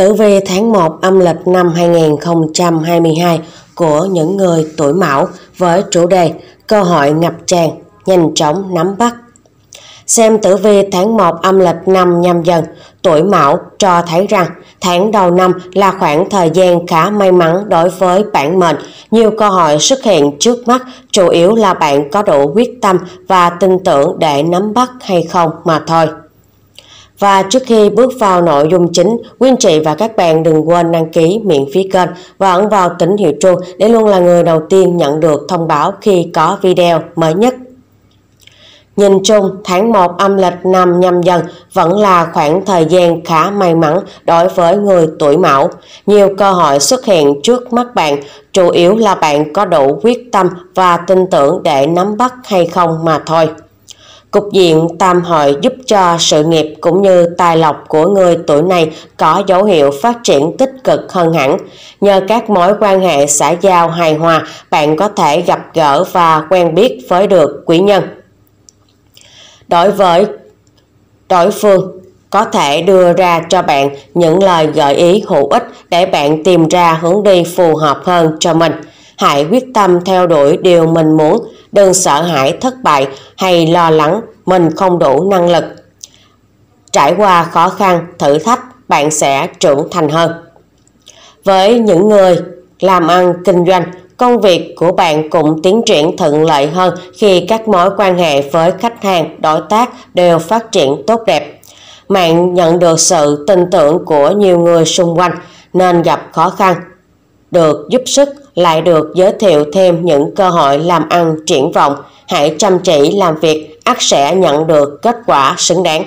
Tử vi tháng 1 âm lịch năm 2022 của những người tuổi Mão với chủ đề cơ hội ngập tràn, nhanh chóng nắm bắt. Xem tử vi tháng 1 âm lịch năm Nhâm Dần, tuổi Mão cho thấy rằng tháng đầu năm là khoảng thời gian khá may mắn đối với bản mệnh. Nhiều cơ hội xuất hiện trước mắt, chủ yếu là bạn có đủ quyết tâm và tin tưởng để nắm bắt hay không mà thôi. Và trước khi bước vào nội dung chính, quý anh chị và các bạn đừng quên đăng ký miễn phí kênh và ấn vào tín hiệu chuông để luôn là người đầu tiên nhận được thông báo khi có video mới nhất. Nhìn chung, tháng 1 âm lịch năm Nhâm Dần vẫn là khoảng thời gian khá may mắn đối với người tuổi Mão. Nhiều cơ hội xuất hiện trước mắt bạn, chủ yếu là bạn có đủ quyết tâm và tin tưởng để nắm bắt hay không mà thôi. Cục diện tam hội giúp cho sự nghiệp cũng như tài lộc của người tuổi này có dấu hiệu phát triển tích cực hơn hẳn. Nhờ các mối quan hệ xã giao hài hòa, bạn có thể gặp gỡ và quen biết với được quý nhân. Đối với đối phương có thể đưa ra cho bạn những lời gợi ý hữu ích để bạn tìm ra hướng đi phù hợp hơn cho mình. Hãy quyết tâm theo đuổi điều mình muốn, đừng sợ hãi thất bại hay lo lắng mình không đủ năng lực. Trải qua khó khăn, thử thách, bạn sẽ trưởng thành hơn. Với những người làm ăn kinh doanh, công việc của bạn cũng tiến triển thuận lợi hơn khi các mối quan hệ với khách hàng, đối tác đều phát triển tốt đẹp. Bạn nhận được sự tin tưởng của nhiều người xung quanh nên gặp khó khăn, được giúp sức, lại được giới thiệu thêm những cơ hội làm ăn triển vọng. Hãy chăm chỉ làm việc, ắt sẽ nhận được kết quả xứng đáng.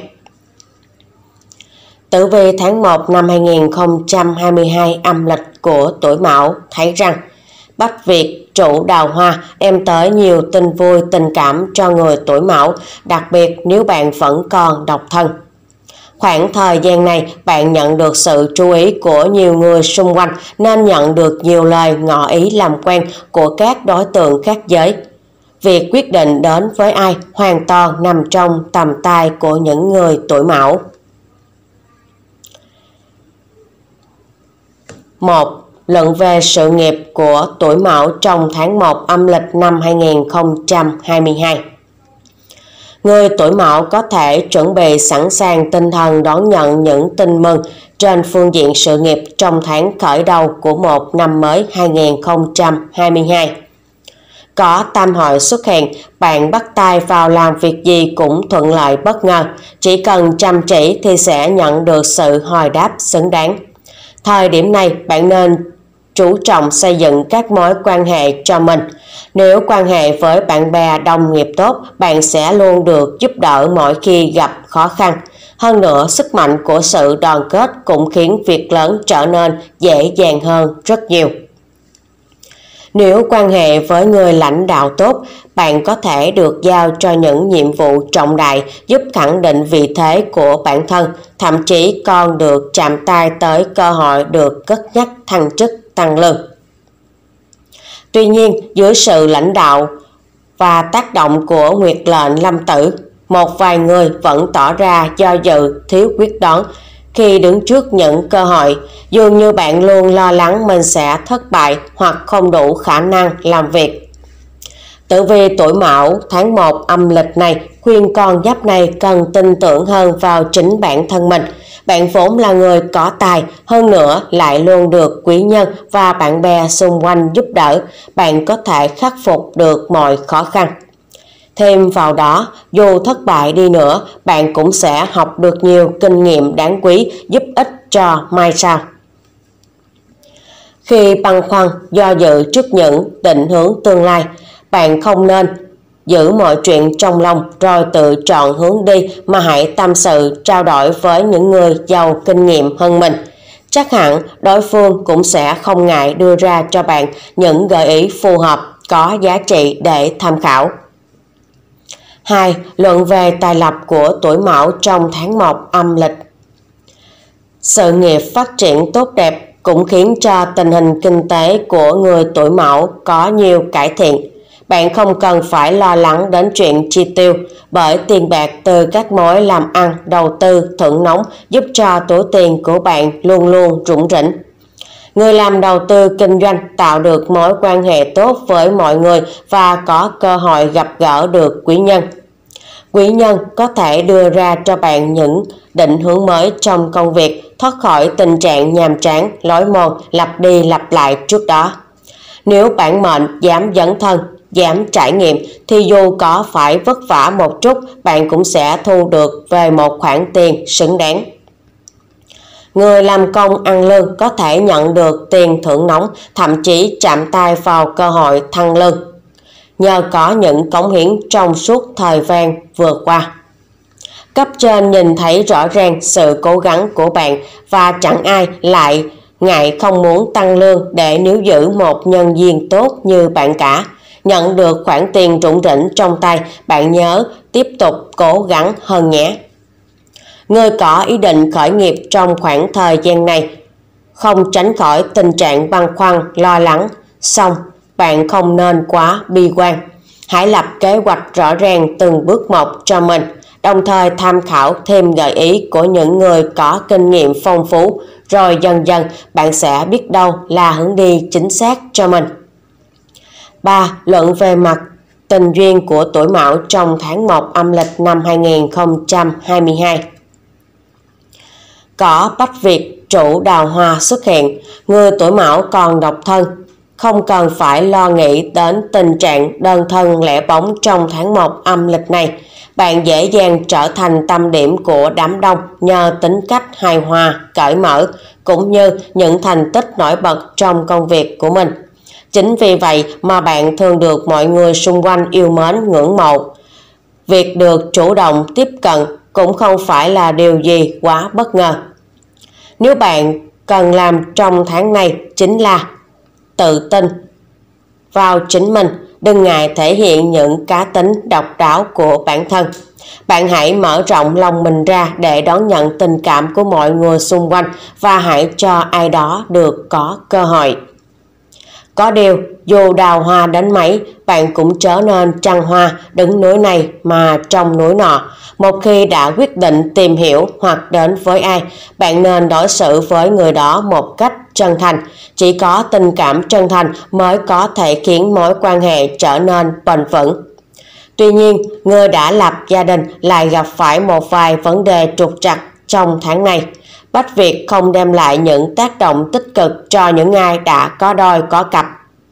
Tử vi tháng 1 năm 2022 âm lịch của tuổi Mão thấy rằng Bách Việt trụ đào hoa đem tới nhiều tin vui tình cảm cho người tuổi Mão, đặc biệt nếu bạn vẫn còn độc thân. Khoảng thời gian này, bạn nhận được sự chú ý của nhiều người xung quanh nên nhận được nhiều lời ngỏ ý làm quen của các đối tượng khác giới. Việc quyết định đến với ai hoàn toàn nằm trong tầm tay của những người tuổi Mão. 1. Luận về sự nghiệp của tuổi Mão trong tháng 1 âm lịch năm 2022. Người tuổi Mão có thể chuẩn bị sẵn sàng tinh thần đón nhận những tin mừng trên phương diện sự nghiệp trong tháng khởi đầu của một năm mới 2022. Có tam hội xuất hiện, bạn bắt tay vào làm việc gì cũng thuận lợi bất ngờ. Chỉ cần chăm chỉ thì sẽ nhận được sự hồi đáp xứng đáng. Thời điểm này, bạn nên chú trọng xây dựng các mối quan hệ cho mình. Nếu quan hệ với bạn bè đồng nghiệp tốt, bạn sẽ luôn được giúp đỡ mỗi khi gặp khó khăn. Hơn nữa, sức mạnh của sự đoàn kết cũng khiến việc lớn trở nên dễ dàng hơn rất nhiều. Nếu quan hệ với người lãnh đạo tốt, bạn có thể được giao cho những nhiệm vụ trọng đại giúp khẳng định vị thế của bản thân, thậm chí còn được chạm tay tới cơ hội được cất nhắc thăng chức tăng lương. Tuy nhiên, dưới sự lãnh đạo và tác động của Nguyệt lệnh Lâm Tử, một vài người vẫn tỏ ra do dự, thiếu quyết đoán khi đứng trước những cơ hội. Dường như bạn luôn lo lắng mình sẽ thất bại hoặc không đủ khả năng làm việc. Tử vi tuổi Mão tháng 1 âm lịch này khuyên con giáp này cần tin tưởng hơn vào chính bản thân mình. Bạn vốn là người có tài, hơn nữa lại luôn được quý nhân và bạn bè xung quanh giúp đỡ. Bạn có thể khắc phục được mọi khó khăn. Thêm vào đó, dù thất bại đi nữa, bạn cũng sẽ học được nhiều kinh nghiệm đáng quý giúp ích cho mai sau. Khi băn khoăn do dự trước những định hướng tương lai, bạn không nên giữ mọi chuyện trong lòng rồi tự chọn hướng đi, mà hãy tâm sự trao đổi với những người giàu kinh nghiệm hơn mình. Chắc hẳn đối phương cũng sẽ không ngại đưa ra cho bạn những gợi ý phù hợp, có giá trị để tham khảo. 2. Luận về tài lộc của tuổi Mão trong tháng 1 âm lịch. Sự nghiệp phát triển tốt đẹp cũng khiến cho tình hình kinh tế của người tuổi Mão có nhiều cải thiện. Bạn không cần phải lo lắng đến chuyện chi tiêu, bởi tiền bạc từ các mối làm ăn, đầu tư, thưởng nóng giúp cho túi tiền của bạn luôn luôn rủng rỉnh. Người làm đầu tư kinh doanh tạo được mối quan hệ tốt với mọi người và có cơ hội gặp gỡ được quý nhân. Quý nhân có thể đưa ra cho bạn những định hướng mới trong công việc, thoát khỏi tình trạng nhàm chán, lối mòn, lặp đi lặp lại trước đó. Nếu bản mệnh dám dấn thân, dám trải nghiệm thì dù có phải vất vả một chút, bạn cũng sẽ thu được về một khoản tiền xứng đáng. Người làm công ăn lương có thể nhận được tiền thưởng nóng, thậm chí chạm tay vào cơ hội thăng lương, nhờ có những cống hiến trong suốt thời gian vừa qua. Cấp trên nhìn thấy rõ ràng sự cố gắng của bạn và chẳng ai lại ngại không muốn tăng lương để níu giữ một nhân viên tốt như bạn cả. Nhận được khoản tiền rủng rỉnh trong tay, bạn nhớ tiếp tục cố gắng hơn nhé. Người có ý định khởi nghiệp trong khoảng thời gian này không tránh khỏi tình trạng băn khoăn, lo lắng. Song bạn không nên quá bi quan. Hãy lập kế hoạch rõ ràng từng bước một cho mình, đồng thời tham khảo thêm gợi ý của những người có kinh nghiệm phong phú, rồi dần dần bạn sẽ biết đâu là hướng đi chính xác cho mình. 3. Luận về mặt tình duyên của tuổi Mão trong tháng 1 âm lịch năm 2022. Có Bách Việt chủ đào hoa xuất hiện, người tuổi Mão còn độc thân, không cần phải lo nghĩ đến tình trạng đơn thân lẻ bóng trong tháng 1 âm lịch này. Bạn dễ dàng trở thành tâm điểm của đám đông nhờ tính cách hài hòa, cởi mở, cũng như những thành tích nổi bật trong công việc của mình. Chính vì vậy mà bạn thường được mọi người xung quanh yêu mến, ngưỡng mộ. Việc được chủ động tiếp cận cũng không phải là điều gì quá bất ngờ. Nếu bạn cần làm trong tháng này chính là tự tin vào chính mình, đừng ngại thể hiện những cá tính độc đáo của bản thân. Bạn hãy mở rộng lòng mình ra để đón nhận tình cảm của mọi người xung quanh và hãy cho ai đó được có cơ hội. Có điều, dù đào hoa đến mấy, bạn cũng trở nên trăng hoa, đứng núi này mà trông núi nọ. Một khi đã quyết định tìm hiểu hoặc đến với ai, bạn nên đối xử với người đó một cách chân thành. Chỉ có tình cảm chân thành mới có thể khiến mối quan hệ trở nên bền vững. Tuy nhiên, người đã lập gia đình lại gặp phải một vài vấn đề trục trặc trong tháng này. Bách Việt không đem lại những tác động tích cực cho những ai đã có đôi có cặp.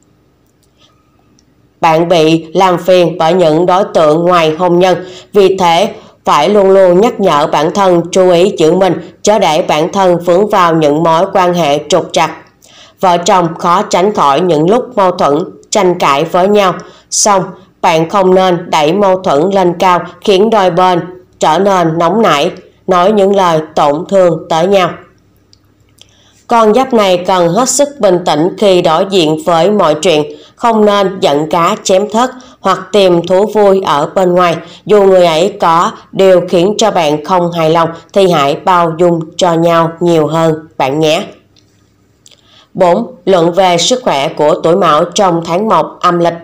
Bạn bị làm phiền bởi những đối tượng ngoài hôn nhân, vì thế phải luôn luôn nhắc nhở bản thân chú ý giữ mình, chớ để bản thân vướng vào những mối quan hệ trục trặc. Vợ chồng khó tránh khỏi những lúc mâu thuẫn, tranh cãi với nhau. Song bạn không nên đẩy mâu thuẫn lên cao, khiến đôi bên trở nên nóng nảy, nói những lời tổn thương tới nhau. Con giáp này cần hết sức bình tĩnh khi đối diện với mọi chuyện, không nên giận cá chém thớt hoặc tìm thú vui ở bên ngoài. Dù người ấy có điều khiến cho bạn không hài lòng thì hãy bao dung cho nhau nhiều hơn bạn nhé. 4. Luận về sức khỏe của tuổi Mão trong tháng 1 âm lịch.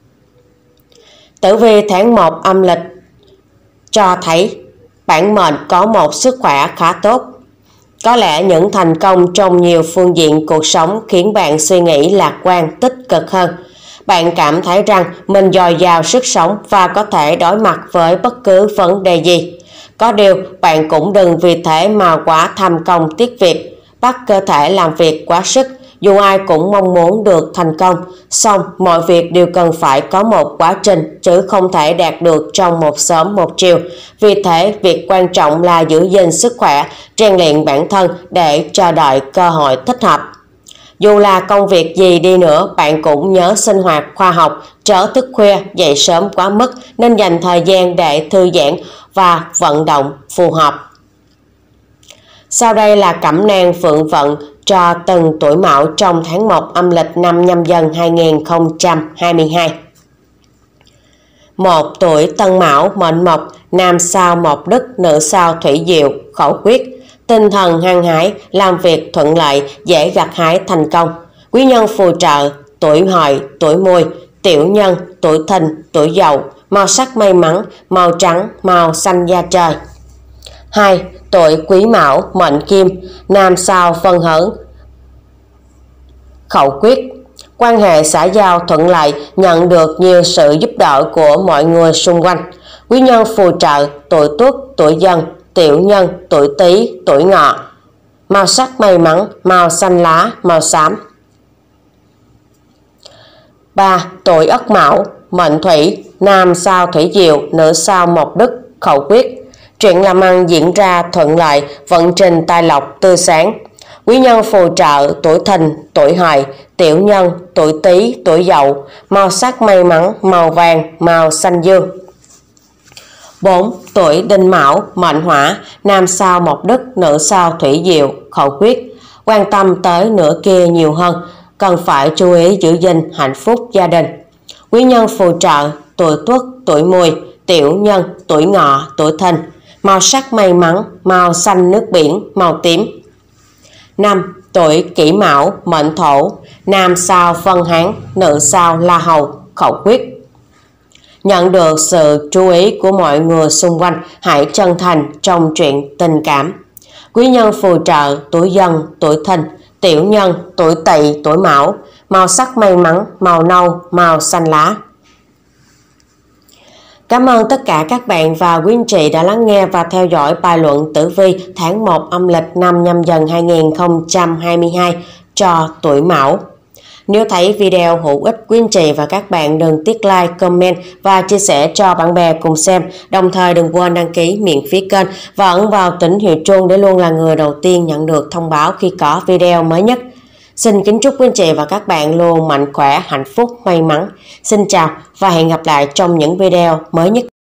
Tử vi tháng 1 âm lịch cho thấy bản mệnh có một sức khỏe khá tốt. Có lẽ những thành công trong nhiều phương diện cuộc sống khiến bạn suy nghĩ lạc quan, tích cực hơn. Bạn cảm thấy rằng mình dồi dào sức sống và có thể đối mặt với bất cứ vấn đề gì. Có điều, bạn cũng đừng vì thế mà quá tham công tiếc việc, bắt cơ thể làm việc quá sức. Dù ai cũng mong muốn được thành công, song mọi việc đều cần phải có một quá trình, chứ không thể đạt được trong một sớm một chiều. Vì thế, việc quan trọng là giữ gìn sức khỏe, rèn luyện bản thân để chờ đợi cơ hội thích hợp. Dù là công việc gì đi nữa, bạn cũng nhớ sinh hoạt khoa học, chớ thức khuya, dậy sớm quá mức, nên dành thời gian để thư giãn và vận động phù hợp. Sau đây là cẩm nang phượng vận cho từng tuổi Mão trong tháng 1 âm lịch năm Nhâm Dần 2022. 1. Tuổi Tân Mão, mệnh mộc, nam sao Mộc Đức, nữ sao Thủy Diệu, khẩu quyết. Tinh thần hăng hái, làm việc thuận lợi, dễ gặt hái thành công. Quý nhân phù trợ, tuổi Hợi, tuổi Mùi, Tiểu Nhân, tuổi Thìn, tuổi Dậu. Màu sắc may mắn, màu trắng, màu xanh da trời. 2. Tuổi Quý Mão, mệnh Kim, nam sao phân hấn, khẩu quyết. Quan hệ xã giao thuận lợi, nhận được nhiều sự giúp đỡ của mọi người xung quanh. Quý nhân phù trợ, tuổi Tuất, tuổi Dần, Tiểu Nhân, tuổi Tý, tuổi Ngọ. Màu sắc may mắn, màu xanh lá, màu xám. 3. Tuổi Ất Mão, mệnh Thủy, nam sao Thủy Diệu, nữ sao Mộc Đức, khẩu quyết. Chuyện làm ăn diễn ra thuận lợi, vận trình tài lộc tươi sáng. Quý nhân phù trợ, tuổi Thìn, tuổi Hợi, Tiểu Nhân, tuổi Tý, tuổi Dậu. Màu sắc may mắn, màu vàng, màu xanh dương. 4. Tuổi Đinh Mão, mệnh Hỏa, nam sao Mộc Đức, nữ sao Thủy Diệu, khẩu quyết. Quan tâm tới nửa kia nhiều hơn, cần phải chú ý giữ gìn hạnh phúc gia đình. Quý nhân phù trợ, tuổi Tuất, tuổi Mùi, Tiểu Nhân, tuổi Ngọ, tuổi Thìn. Màu sắc may mắn, màu xanh nước biển, màu tím. 5. Tuổi Kỷ Mão, mệnh Thổ, nam sao Phân Hán, nữ sao La Hầu, khẩu quyết. Nhận được sự chú ý của mọi người xung quanh, hãy chân thành trong chuyện tình cảm. Quý nhân phù trợ, tuổi Dần, tuổi Thìn, Tiểu Nhân, tuổi Tỵ, tuổi Mão. Màu sắc may mắn, màu nâu, màu xanh lá. Cảm ơn tất cả các bạn và quý anh chị đã lắng nghe và theo dõi bài luận tử vi tháng 1 âm lịch năm Nhâm Dần 2022 cho tuổi Mão. Nếu thấy video hữu ích, quý anh chị và các bạn đừng tiếc like, comment và chia sẻ cho bạn bè cùng xem. Đồng thời đừng quên đăng ký miễn phí kênh và ấn vào tín hiệu chuông để luôn là người đầu tiên nhận được thông báo khi có video mới nhất. Xin kính chúc quý anh chị và các bạn luôn mạnh khỏe, hạnh phúc, may mắn. Xin chào và hẹn gặp lại trong những video mới nhất.